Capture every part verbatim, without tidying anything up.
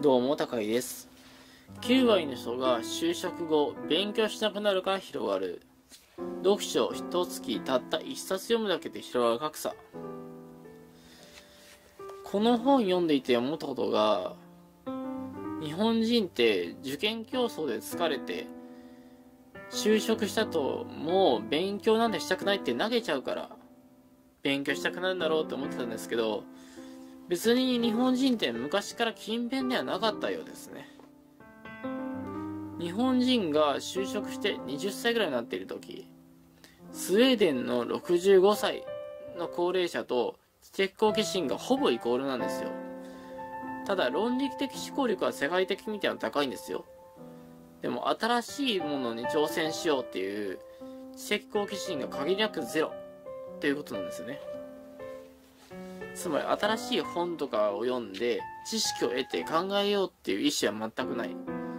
どうも、高井です。きゅうわりの人が就職後、勉強しなくなるから広がる。読書ひとつきたったいっさつ読むだけで広がる格差。この本読んでいて思ったことが、日本人って受験競争で疲れて、就職したともう勉強なんてしたくないって投げちゃうから、勉強したくなるんだろうって思ってたんですけど、別に日本人って昔から勤勉ではなかったようですね。日本人が就職してはたちぐらいになっている時、スウェーデンのろくじゅうごさいの高齢者と知的好奇心がほぼイコールなんですよ。ただ論理的思考力は世界的に見ては高いんですよ。でも新しいものに挑戦しようっていう知的好奇心が限りなくゼロということなんですよね。つまり新しい本とかを読んで知識を得て考えようっていう意思は全くない。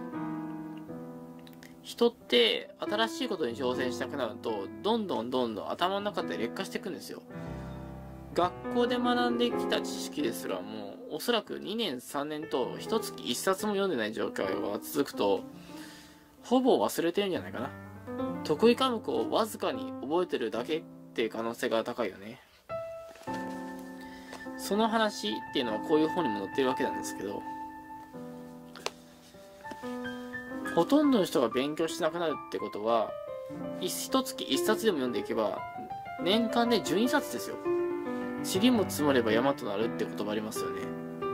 人って新しいことに挑戦したくなるとどんどんどんどん頭の中で劣化していくんですよ。学校で学んできた知識ですらもうおそらくにねんさんねんと一月一冊も読んでない状況が続くとほぼ忘れてるんじゃないかな。得意科目をわずかに覚えてるだけっていう可能性が高いよね。その話っていうのはこういう本にも載ってるわけなんですけど、ほとんどの人が勉強しなくなるってことは、一月一冊でも読んでいけば年間でじゅうにさつですよ。塵も積もれば山となるって言葉ありますよね。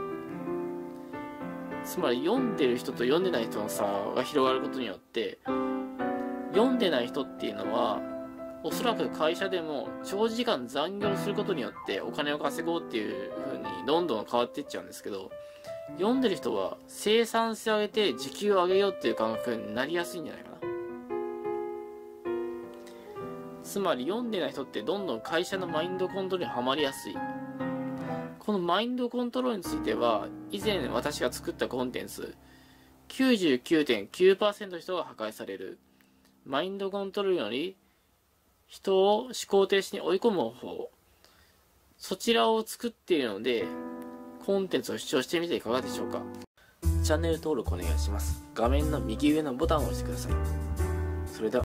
つまり読んでる人と読んでない人の差が広がることによって、読んでない人っていうのはおそらく会社でも長時間残業することによってお金を稼ごうっていう風にどんどん変わっていっちゃうんですけど、読んでる人は生産性を上げて時給を上げようっていう感覚になりやすいんじゃないかな。つまり読んでない人ってどんどん会社のマインドコントロールにはまりやすい。このマインドコントロールについては以前私が作ったコンテンツ きゅうじゅうきゅうてんきゅうパーセント の人が破壊されるマインドコントロールより人を思考停止に追い込む方法、そちらを作っているのでコンテンツを視聴してみていかがでしょうか。チャンネル登録お願いします。画面の右上のボタンを押してください。それでは